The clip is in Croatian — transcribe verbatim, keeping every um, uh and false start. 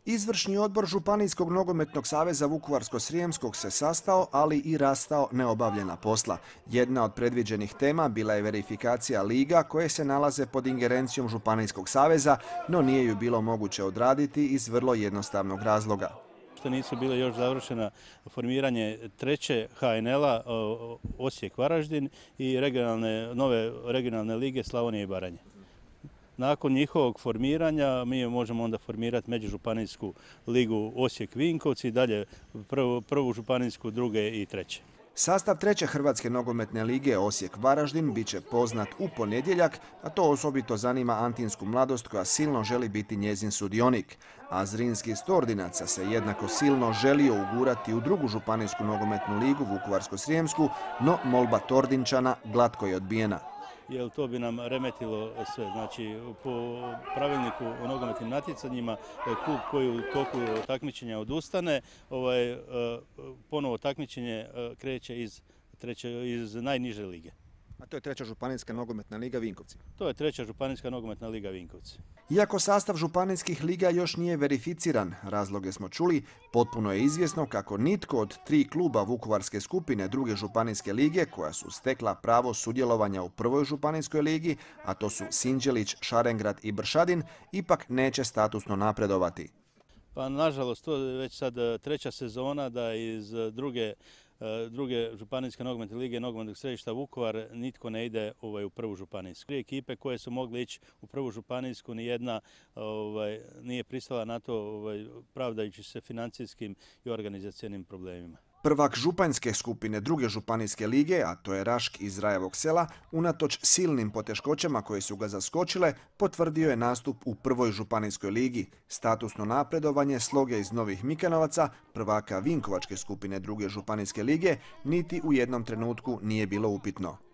Izvršni odbor Županijskog nogometnog saveza Vukovarsko-srijemskog se sastao, ali i rastao neobavljena posla. Jedna od predviđenih tema bila je verifikacija liga koje se nalaze pod ingerencijom Županijskog saveza, no nije ju bilo moguće odraditi iz vrlo jednostavnog razloga. Što nisu bile još završena formiranje treće ha en el-a Osijek-Varaždin i regionalne, nove regionalne lige Slavonije i Baranje. Nakon njihovog formiranja mi možemo onda formirati međužupanijsku ligu Osijek-Vinkovci i dalje prvu, prvu županijsku, druge i treće. Sastav treće Hrvatske nogometne lige Osijek-Varaždin bit će poznat u ponedjeljak, a to osobito zanima antinsku mladost koja silno želi biti njezin sudionik. A Zrinski iz Tordinaca se jednako silno želio ugurati u drugu županijsku nogometnu ligu Vukovarsko-srijemsku, no molba Tordinčana glatko je odbijena. Jer to bi nam remetilo sve. Znači, po pravilniku o nogometnim natjecanjima, klub koji u toku takmičenja odustane, ovaj, ponovo takmičenje kreće iz, treće, iz najniže lige. A to je treća županijska nogometna liga Vinkovci. To je treća županijska nogometna liga Vinkovci. Iako sastav županijskih liga još nije verificiran, razloge smo čuli, potpuno je izvjesno kako nitko od tri kluba Vukovarske skupine druge županijske lige koja su stekla pravo sudjelovanja u prvoj županijskoj ligi, a to su Sinđelić, Šarengrad i Bršadin, ipak neće statusno napredovati. Pa nažalost, to je već sad treća sezona da iz druge druge županijske nogometne lige nogometnog središta Vukovar nitko ne ide ovaj, u prvu županijsku. Ekipe koje su mogle ići u prvu županijsku, nijedna ovaj, nije pristala na to, ovaj, pravdajući se financijskim i organizacijskim problemima. Prvak županjske skupine druge županijske lige, a to je Rašk iz Rajevog Sela, unatoč silnim poteškoćama koje su ga zaskočile, potvrdio je nastup u prvoj županijskoj ligi. Statusno napredovanje Sloge iz Novih Mikanovaca, prvaka Vinkovačke skupine druge županijske lige, niti u jednom trenutku nije bilo upitno.